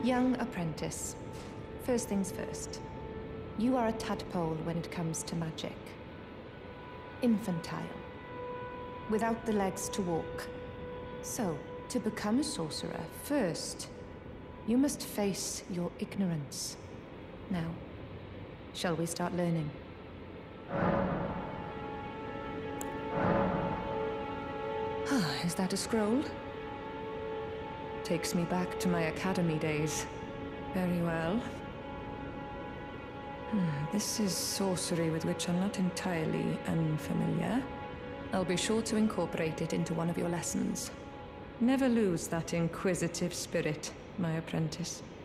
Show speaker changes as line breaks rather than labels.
Young apprentice. First things first. You are a tadpole when it comes to magic. Infantile. Without the legs to walk. So, to become a sorcerer, first, you must face your ignorance. Now, shall we start learning? Is that a scroll? Takes me back to my academy days. Very well. This is sorcery with which I'm not entirely unfamiliar. I'll be sure to incorporate it into one of your lessons. Never lose that inquisitive spirit, my apprentice.